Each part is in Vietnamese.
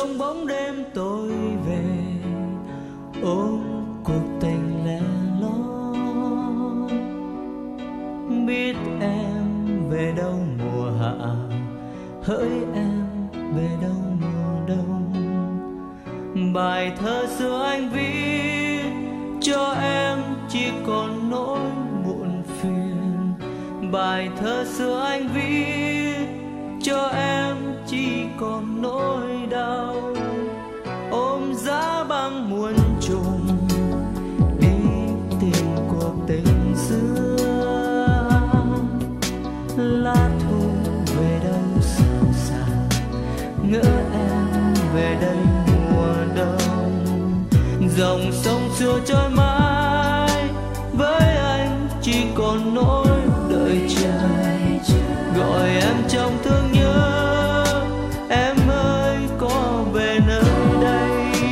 trong bóng đêm tôi về ôm cuộc tình lẻ loi. Biết em về đâu mùa hạ, hỡi em về đâu mùa đông. Bài thơ xưa anh viết cho em chỉ còn nỗi muộn phiền. Bài thơ xưa anh viết cho em chỉ còn nỗi đau. Ôm giá băng muôn trùng đi tìm cuộc tình xưa. Lá thu về đâu xào xạc, ngỡ em về đây mùa đông. Dòng sông xưa trôi mãi, với anh chỉ còn nỗi đợi chờ. Gọi em trong thương nhớ, em ơi có về nơi đây.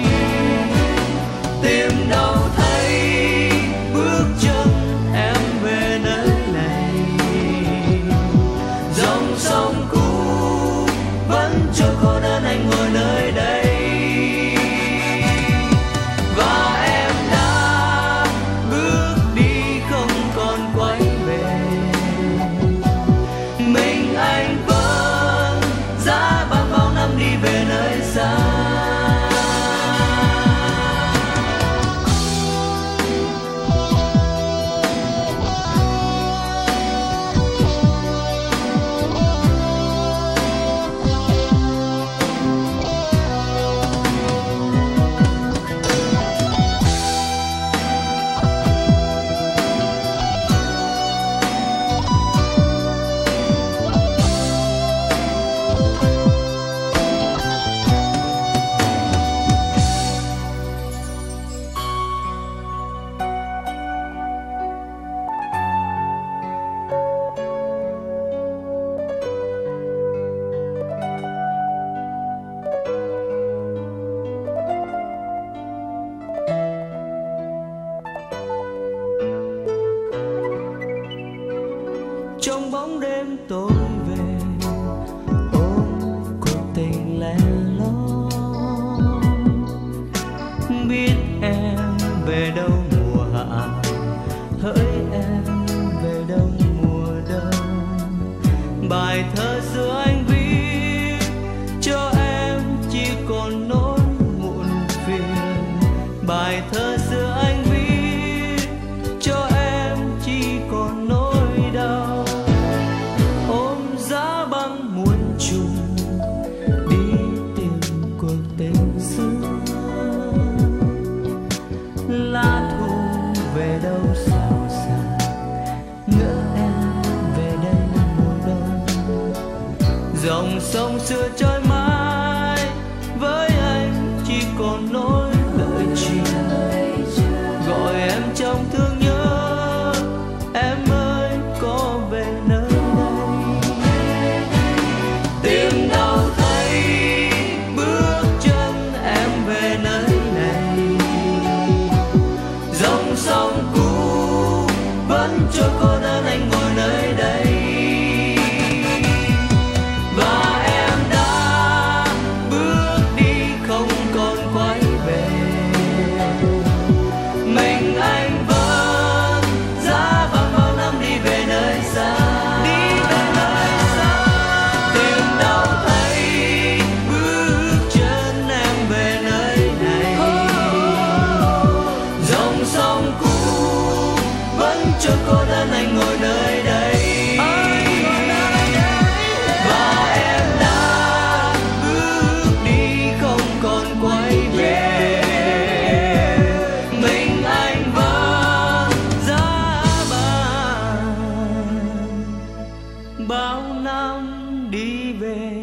Tìm đâu thấy bước chân em về nơi này. Dòng sông cũ vẫn trôi cô đơn anh ngồi nơi đây. Và em đã bước đi không còn quay về. Mình anh vẫn giá băng bao năm đi về nơi xa. Trong bóng đêm tôi về ôm cuộc tình lẻ loi. Biết em về đâu mùa hạ, hỡi em về đâu mùa đông. Bài thơ xưa anh viết cho em chỉ còn nỗi muộn phiền. Bài thơ xưa anh viết cho em chỉ còn nỗi đau. Ôm giá băng muôn trùng đi tìm cuộc tình xưa. Lá thu về đâu xào xạc, ngỡ em về đây mùa đông. Dòng sông xưa trôi mãi, với anh chỉ còn nỗi đợi chờ. Gọi em trong thương nhớ, em ơi có về nơi đây. Tìm đâu thấy bước chân em về nơi này. Dòng sông cũ vẫn trôi cô đơn anh ngồi nơi đây. Và em đã bước đi không còn quay về. Mình anh vẫn giá băng bao năm đi về nơi xa. Đi về nơi xa. Tìm đâu thấy bước chân em về nơi này. Dòng sông cũ vẫn trôi cô đơn anh ngồi nơi đây. Và em đã bước đi không còn quay về. Mình anh vẫn giá băng bao năm đi về.